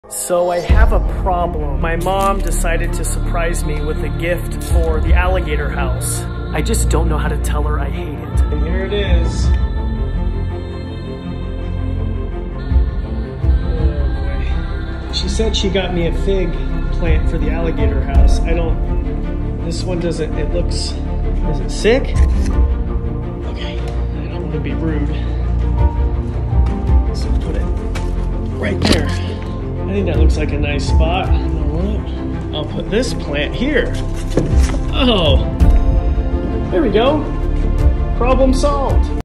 So I have a problem. My mom decided to surprise me with a gift for the Alligator House. I just don't know how to tell her I hate it. And here it is. Oh boy. She said she got me a fig plant for the Alligator House. This one doesn't, is it sick? Okay, I don't want to be rude. So put it right there. I think that looks like a nice spot. You know what? I'll put this plant here. Oh, there we go. Problem solved.